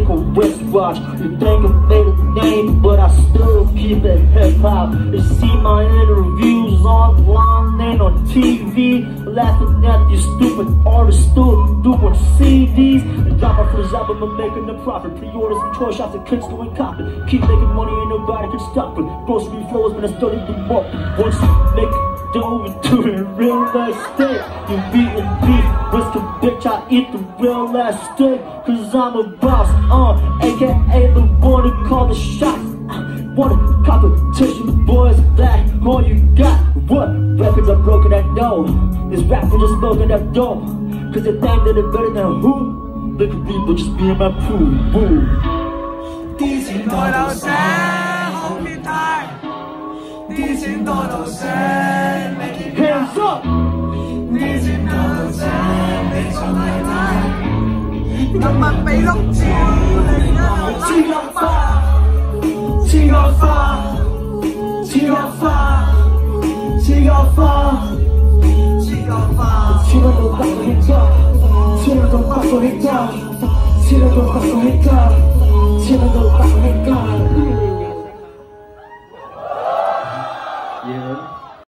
take a wristwatch. You think I made a name, but I still keep it hip-hop. You see my interviews online and on TV, laughing at these stupid artists still doing CDs. And drop my first album and making a profit. Pre-orders and toy shops and kids going copy. Keep making money and nobody can stop it. Grocery flows when I studied them up. Once you make dough and do it real estate, you beating beef, whiskey, bitch, I eat the real estate. Cause I'm a boss, aka the one who call the shots. Wanna competition, boys, that all you got. What records are broken, I know. This rapper just smoking that dope. Cause they think that they're better than who? They could be, but just be in my pool, boo. 啲錢袋到聲好變態，啲錢多到聲未見界，啲錢多到聲你仲係睇，今日被碌照你啊黐落花，黐落花，黐落花，黐落花，黐落花，黐落到8個hectare，黐落到8個hectare，黐落到8個hectare。Chillin' the rock and God.